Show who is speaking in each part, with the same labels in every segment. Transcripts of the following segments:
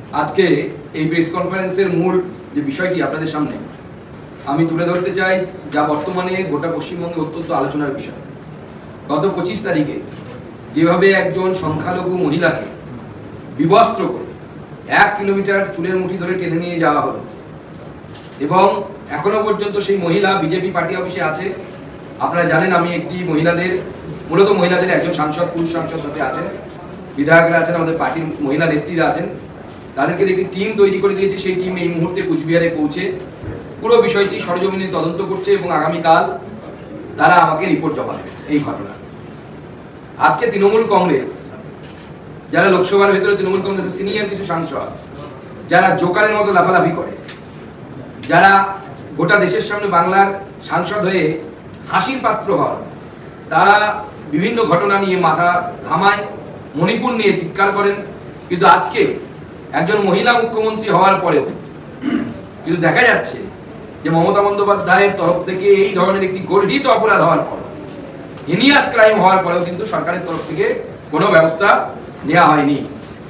Speaker 1: আজকে এই প্রেস কনফারেন্সের মূল যে বিষয়টি আপনাদের সামনে আমি তুলে ধরতে চাই, যা বর্তমানে গোটা পশ্চিমবঙ্গে অত্যন্ত আলোচনার বিষয়। গত 25 তারিখে যেভাবে একজন সংখ্যালঘু মহিলাকে বিবস্ত্র করে 1 কিলোমিটার চুলের মুঠি ধরে টেনে নিয়ে যাওয়া হলো এবং এখনো পর্যন্ত সেই মহিলা বিজেপি পার্টি অফিসে আছে। আপনারা জানেন আমি একটি মূলত মহিলাদের একজন সাংসদ, পুরুষ সাংসদ সাথে আছেন, বিধায়করা আছেন, আমাদের পার্টির মহিলা নেত্রীরা আছেন, তাদেরকে একটি টিম তৈরি করে দিয়েছে। সেই টিম এই মুহূর্তে কুচবিহারে পৌঁছে পুরো বিষয়টি সরেজমিনে তদন্ত করছে এবং আগামীকাল তারা আমাকে রিপোর্ট জমা দেবে এই ঘটনা। আজকে তৃণমূল কংগ্রেস, যারা লোকসভার ভেতরে তৃণমূল কংগ্রেসের সিনিয়র কিছু সাংসদ, যারা জোকারের মতো লাফালাফি করে, যারা গোটা দেশের সামনে বাংলার সাংসদ হয়ে হাসির পাত্র হয়, তারা বিভিন্ন ঘটনা নিয়ে মাথা ঘামায়, মণিপুর নিয়ে চিৎকার করেন। কিন্তু আজকে একজন মহিলা মুখ্যমন্ত্রী হওয়ার পরেও কিন্তু দেখা যাচ্ছে যে মমতা বন্দ্যোপাধ্যায়ের তরফ থেকে এই ধরনের একটি গর্হিত অপরাধ হওয়ার পর, হিনিয়াস ক্রাইম হওয়ার পরেও কিন্তু সরকারের তরফ থেকে কোনো ব্যবস্থা নেওয়া হয়নি।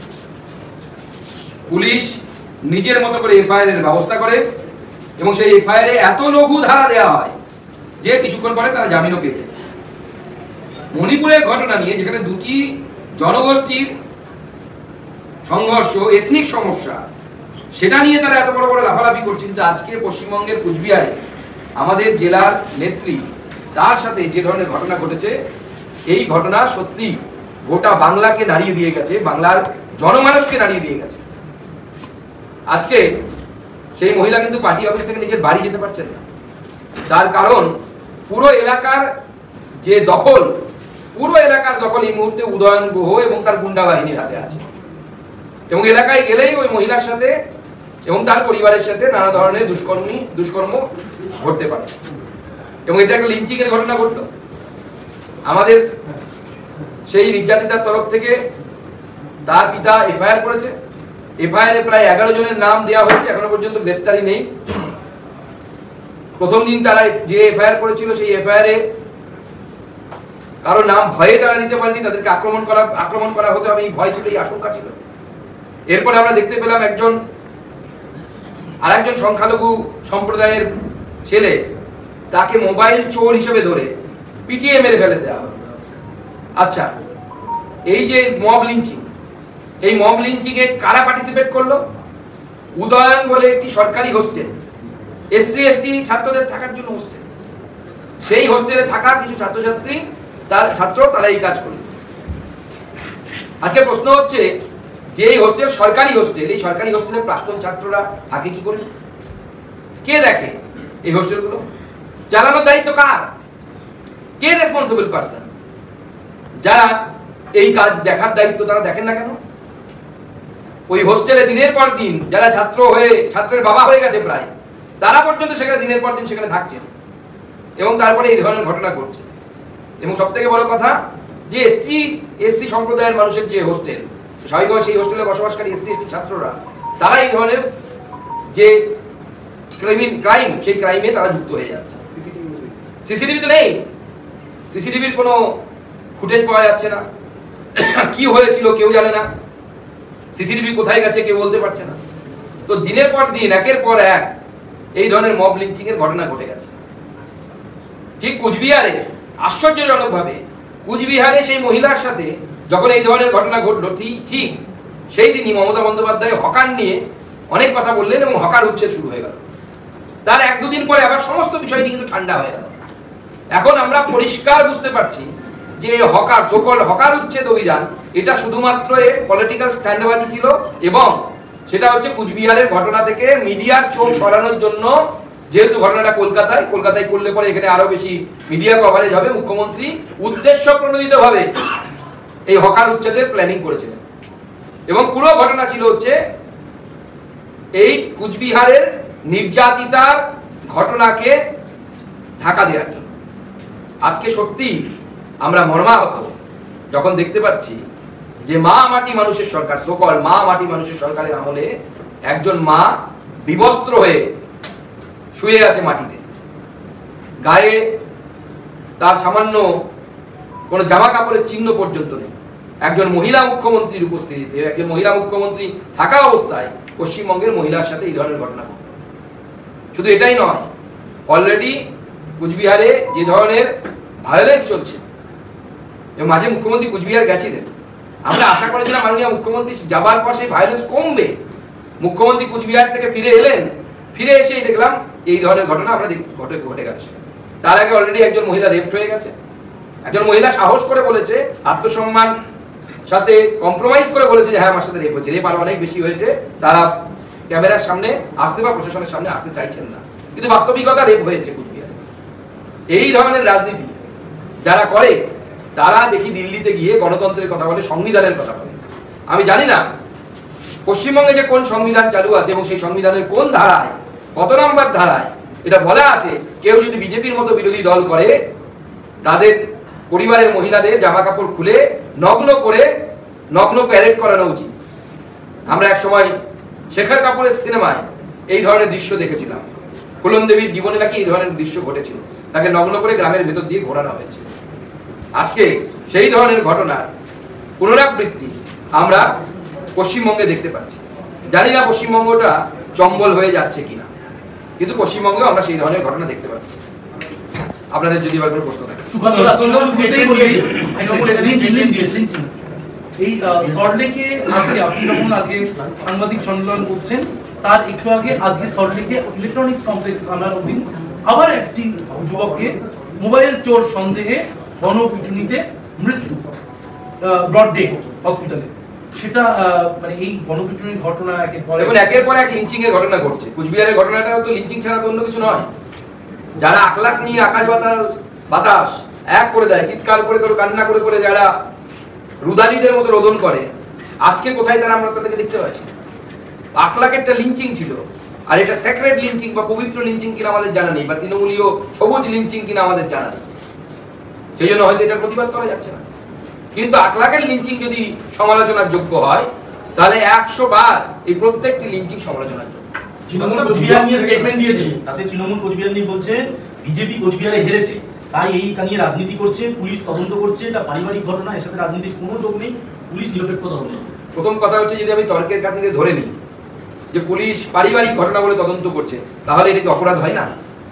Speaker 1: পুলিশ নিজের মতো করে এফআইআর এর ব্যবস্থা করে এবং সেই এফআইআর এ এত লঘু ধারা দেওয়া হয় যে কিছুক্ষণ পরে তারা জামিনও পেয়ে যায়। মণিপুরের ঘটনা নিয়ে, যেখানে দুটি জনগোষ্ঠীর সংঘর্ষ, এথনিক সমস্যা, সেটা নিয়ে তারা এত বড় বড় লাফালাফি করছে। কিন্তু আজকে পশ্চিমবঙ্গের কুচবিহারে আমাদের জেলার নেত্রী, তার সাথে যে ধরনের ঘটনা ঘটেছে, এই ঘটনা সত্যি গোটা বাংলাকে নাড়িয়ে দিয়ে গেছে, বাংলার জনমানসকে নাড়িয়ে দিয়ে গেছে। আজকে সেই মহিলা কিন্তু পার্টি অফিস থেকে নিজের বাড়ি যেতে পারছেন না। তার কারণ পুরো এলাকার যে দখল, এই মুহূর্তে উদয়ন গুহ এবং তার গুন্ডা বাহিনীর হাতে আছে এবং এলাকায় গেলেই ওই মহিলার সাথে এবং তার পরিবারের সাথে নানা ধরনের দুষ্কর্ম ঘটতে পারে। এবং এটা একটা লিঞ্চিং এর ঘটনা ঘটল। আমাদের সেই নির্যাতিতার তরফ থেকে তার পিতা এফআইআর করেছে। এফআইআর এ প্রায় 11 জনের নাম দেওয়া হয়েছে, এখনো পর্যন্ত গ্রেফতারি নেই। প্রথম দিন তারা যে এফআইআর করেছিল, সেই এফআইআর এ কারো নাম ভয়ে তারা দিতে পারেনি, তাদেরকে আক্রমণ করা হতে হবে এই ভয় ছিল, এই আশঙ্কা ছিল। এরপরে আমরা দেখতে পেলাম আরেকজন সংখ্যালঘু সম্প্রদায়ের ছেলে, তাকে মোবাইল চোর হিসেবে ধরে পিটিয়ে মেরে ফেলে দেওয়া হলো। আচ্ছা, এই যে মব লিঞ্চিং, এই মব লিঞ্চিং এ কারা পার্টিসিপেট করলো? উদয়ন বলে একটি সরকারি হোস্টেল, এসসি এসটি ছাত্রদের থাকার জন্য হোস্টেল, সেই হোস্টেলে থাকা কিছু ছাত্রছাত্রী, তারা এই কাজ করলো। আজকে প্রশ্ন হচ্ছে যে এই হোস্টেল সরকারি হোস্টেল, এই সরকারি হোস্টেলে প্রাক্তন ছাত্ররা থাকে কি করে? কে দেখে এই হোস্টেলগুলো? চালানোর দায়িত্ব কার? কে রেসপন্সিবল পারসন? যারা এই কাজ দেখার দায়িত্ব, তারা দেখেন না কেন? ওই হোস্টেলে দিনের পর দিন যারা ছাত্রের বাবা হয়ে গেছে প্রায়, তারা পর্যন্ত সেখানে দিনের পর দিন সেখানে থাকছেন এবং তারপরে এই ধরনের ঘটনা ঘটছে। এবং সব থেকে বড় কথা, যে এসসি সম্প্রদায়ের মানুষের যে হোস্টেল, স্বাভাবিকভাবে সেই হোস্টেলে বসবাসকারী এসসি এসটি ছাত্ররা, তারা এই ধরনের যে ক্রাইম, সেই ক্রাইমে তারা যুক্ত হয়ে যাচ্ছে। সিসিটিভি তো নেই, সিসিটিভির কোনো ফুটেজ পাওয়া যাচ্ছে না, কি হয়েছিল কেউ জানে না, সিসিটিভি কোথায় গেছে কেউ বলতে পারছে না। তো দিনের পর দিন, একের পর এক এই ধরনের মব লিঞ্চিং এর ঘটনা ঘটে গেছে। ঠিক কুচবিহারে আশ্চর্যজনকভাবে, কুচবিহারে সেই মহিলার সাথে যখন এই ধরনের ঘটনা ঘটলো, ঠিক সেই দিনই মমতা বন্দ্যোপাধ্যায় হকার নিয়ে অনেক কথা বললেন এবং হকার উচ্ছেদ শুরু হয়ে গেল। তার 1-2 দিন পরে আবার সমস্ত বিষয়টি কিন্তু ঠান্ডা হয়ে গেল। এখন আমরা পরিষ্কার বুঝতে পারছি যে হকার উচ্ছেদ অভিযান, এটা শুধুমাত্র পলিটিক্যাল স্ট্যান্ডবাজি ছিল এবং সেটা হচ্ছে কুচবিহারের ঘটনা থেকে মিডিয়ার চোখ সরানোর জন্য। যেহেতু ঘটনাটা কলকাতায় করলে পরে এখানে আরো বেশি মিডিয়া কভারেজ হবে, মুখ্যমন্ত্রী উদ্দেশ্য প্রণোদিতভাবে এই হকার উচ্ছেদের প্ল্যানিং করেছিলেন এবং পুরো ঘটনা ছিল হচ্ছে এই কুচবিহারের নির্যাতিতার ঘটনাকে ঢাকা দেওয়ার জন্য। আজকে সত্যি আমরা মর্মাহত যখন দেখতে পাচ্ছি যে মা মাটি মানুষের সরকার, সকল মা মাটি মানুষের সরকারের আমলে একজন মা বিবস্ত্র হয়ে শুয়ে আছে মাটিতে, গায়ে তার সামান্য কোনো জামা কাপড়ের চিহ্ন পর্যন্ত নেই। একজন মহিলা মুখ্যমন্ত্রীর উপস্থিতিতে, একজন মহিলা মুখ্যমন্ত্রী থাকা অবস্থায় পশ্চিমবঙ্গের মহিলার সাথে এই ধরনের ঘটনা। শুধু এটাই নয়, অলরেডি কুচবিহারে যে ধরনের ভায়োলেন্স চলছে, এবং মাঝে মুখ্যমন্ত্রী কুচবিহার গেছিলেন, আমরা আশা করেছিলাম মাননীয় মুখ্যমন্ত্রী যাবার পর সেই ভায়োলেন্স কমবে। মুখ্যমন্ত্রী কুচবিহার থেকে ফিরে এলেন, ফিরে এসেই দেখলাম এই ধরনের ঘটনা আমরা ঘটে গেছে। তার আগে অলরেডি একজন মহিলা রেপ হয়ে গেছে। একজন মহিলা সাহস করে বলেছে, আত্মসম্মান সাথে কম্প্রোমাইজ করে বলেছে যে হ্যাঁ আমার সাথে রেপ হয়েছে, রেপ আরো অনেক বেশি হয়েছে, তারা ক্যামেরার সামনে আসতে বা প্রশাসনের সামনে আসতে চাইছেন না, কিন্তু বাস্তবিকতা রেপ হয়েছে কুচবিহারে। এই ধরনের রাজনীতি যারা করে তারা দেখি দিল্লিতে গিয়ে গণতন্ত্রের কথা বলে, সংবিধানের কথা বলে। আমি জানি না পশ্চিমবঙ্গে যে কোন সংবিধান চালু আছে এবং সেই সংবিধানের কোন ধারায়, কত নম্বর ধারায় এটা বলা আছে কেউ যদি বিজেপির মতো বিরোধী দল করে তাদের পরিবারের মহিলাদের জামা কাপড় খুলে নগ্ন প্যারেড করানো উচিত। আমরা এক সময় শেখর কাপুরের সিনেমায় এই ধরনের দৃশ্য দেখেছিলাম। ফুলন দেবীর জীবনে নাকি এই ধরনের দৃশ্য ঘটেছিল, তাকে নগ্ন করে গ্রামের ভেতর দিয়ে ঘোরানো হয়েছে। আজকে সেই ধরনের ঘটনার পুনরাবৃত্তি আমরা পশ্চিমবঙ্গে দেখতে পাচ্ছি। জানি না পশ্চিমবঙ্গটা চম্বল হয়ে যাচ্ছে কিনা, কিন্তু পশ্চিমবঙ্গে আমরা সেই ধরনের ঘটনা দেখতে পাচ্ছি। আপনাদের যদি এবার প্রশ্ন থাকে,
Speaker 2: এই সল্টলেকে আজকে আপনি যখন আজকে সাংবাদিক সম্মেলন করছেন তার একটু আগে আজকে সল্টলেকে ইলেকট্রনিক্স কমপ্লেক্স থানার অধীন আবার একটি যুবককে মোবাইল চোর সন্দেহে গণপিটুনিতে মৃত্যু, ব্রড ডে হসপিটালে। সেটা মানে এই গণপিটুনির ঘটনা একের
Speaker 1: পর এক লিঞ্চিং এর ঘটনা ঘটছে। কুচবিহারের ঘটনাটা তো লিঞ্চিং ছাড়া তো অন্য কিছু নয়। যারা আখলাখ নিয়ে আকাশ বাতাস এক করে দেয়, চিৎকার করে করে কান্না করে করে যারা রুদালিদের মতো রোদন করে, আজকে কোথায় তারা আমরা তাদেরকে দেখতে পাচ্ছি। আখলাকেরটা লিঞ্চিং ছিল, আর এটা সেক্রেট লিঞ্চিং বা পবিত্র লিঞ্চিং কিনা আমাদের জানা নেই, বা তৃণমূলীয় সবুজ লিঞ্চিং কিনা আমাদের জানা নেই। সেই জন্য হয়তো এটার প্রতিবাদ করা যাচ্ছে না। কিন্তু আখলাকের লিঞ্চিং যদি সমালোচনার যোগ্য হয়, তাহলে 100 বার এই প্রত্যেকটি লিঞ্চিং সমালোচনার যোগ্য।
Speaker 3: তৃণমূল কোচবিহার নিয়ে স্টেটমেন্ট দিয়েছে, তাতে তৃণমূল কোচবিহার নিয়ে বলছে বিজেপি কোচবিহারে হেরেছে, তাই এইটা নিয়ে রাজনীতি করছে, পুলিশ তদন্ত করছে, এটা পারিবারিক ঘটনা, এর সাথে রাজনীতির কোনো যোগ নেই, পুলিশ নিরপেক্ষ তদন্ত।
Speaker 1: প্রথম কথা হচ্ছে, যদি আমি তর্কের খাতিরে ধরে নিই যে পুলিশ পারিবারিক ঘটনা বলে তদন্ত করছে, তাহলে এটা কি অপরাধ হয় না?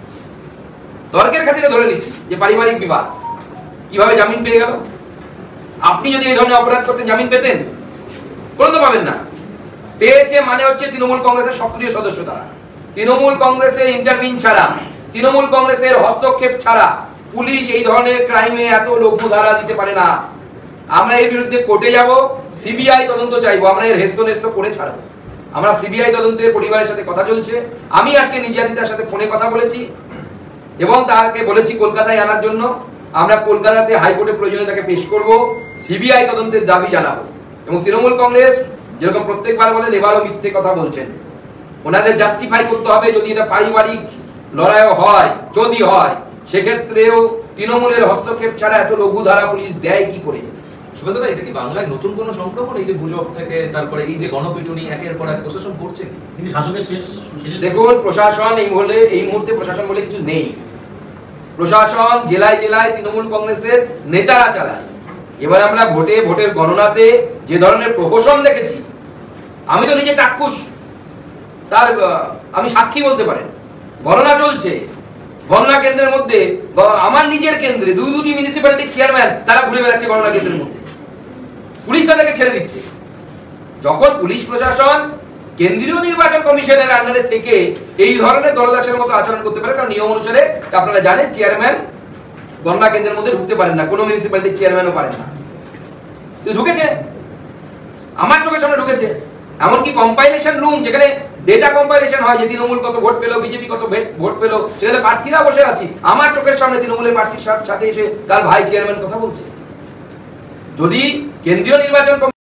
Speaker 1: তর্কের খাতিরে ধরে নিচ্ছি যে পারিবারিক বিবাদ, কিভাবে জামিন পেয়ে গেল? আপনি যদি এই ধরনের অপরাধ করতেন জামিন পেতেন? কোনো তো পাবেন না। পেয়েছে মানে হচ্ছে তৃণমূল কংগ্রেসের সক্রিয় সদস্য তারা। তৃণমূল কংগ্রেসের ইন্টারভিন ছাড়া, তৃণমূল কংগ্রেসের হস্তক্ষেপ ছাড়া পুলিশ এই ধরনের ক্রাইমে এত লঘু ধারা দিতে পারে না। আমরা এর বিরুদ্ধে কোর্টে যাব, সিবিআই তদন্ত চাইবো, আমরা এর হেস্ত করে ছাড়বো। আমরা সিবিআই তদন্তে পরিবারের সাথে কথা চলছে। আমি আজকে নির্যাতিতার সাথে ফোনে কথা বলেছি এবং তাকে বলেছি কলকাতায় আনার জন্য। আমরা কলকাতাতে হাইকোর্টে প্রয়োজনে তাকে পেশ করব, সিবিআই তদন্তের দাবি জানাবো। এবং তৃণমূল কংগ্রেস যেরকম প্রত্যেকবার বলেন, এবারও মিথ্যে কথা বলছেন। ওনাদের জাস্টিফাই করতে হবে, যদি এটা পারিবারিক লড়াইও হয়, যদি হয়, সেক্ষেত্রেও তৃণমূলের হস্তক্ষেপ ছাড়া এত লঘু ধারা পুলিশ দেয় কি করে?
Speaker 4: সুকান্তদা, এটা কি বাংলায় নতুন কোনো সংক্রমণ? এই যে গুজব থেকে তারপরে এই যে গণপিটুনি একের পর এক প্রশাসন করছে,
Speaker 3: কিন্তু শাসকের শেষ
Speaker 1: দেখুন, প্রশাসন এই মুহূর্তে প্রশাসন বলে কিছু নেই। প্রশাসন জেলায় জেলায় তৃণমূল কংগ্রেসের নেতারা চালায়। এবার আমরা ভোটের গণনাতে যে ধরনের প্রহসন দেখেছি, আমি তো নিজে চাক্ষুষ, তার আমি সাক্ষী বলতে পারেন। গণনা চলছে, গণনা কেন্দ্রের মধ্যে আমার নিজের কেন্দ্রে দুটি মিউনিসিপ্যালিটির চেয়ারম্যান তারা ঘুরে বেড়াচ্ছে গণনা কেন্দ্রের মধ্যে, পুলিশ তাদেরকে ছেড়ে দিচ্ছে। যখন পুলিশ প্রশাসন কেন্দ্রীয় নির্বাচন কমিশনের আন্ডারে থেকে এই ধরনের দলদাসের মতো আচরণ করতে পারে, কারণ নিয়ম অনুসারে আপনারা জানেন চেয়ারম্যান গণনা কেন্দ্রের মধ্যে ঢুকতে পারেন না, কোনো মিউনিসিপ্যালিটির চেয়ারম্যানও পারেন না। ঢুকেছে, আমার চোখের সামনে ঢুকেছে। এমনকি কম্পাইলেশন রুম, যেখানে ডেটা কম্পাইলেশন হয় যে তৃণমূল কত ভোট পেল, বিজেপি কত ভোট পেল, সেখানে প্রার্থীরা বসে আছি, আমার চোখের সামনে তৃণমূলের প্রার্থীর সাথে এসে তার ভাই চেয়ারম্যান কথা বলছে। যদি কেন্দ্রীয় নির্বাচন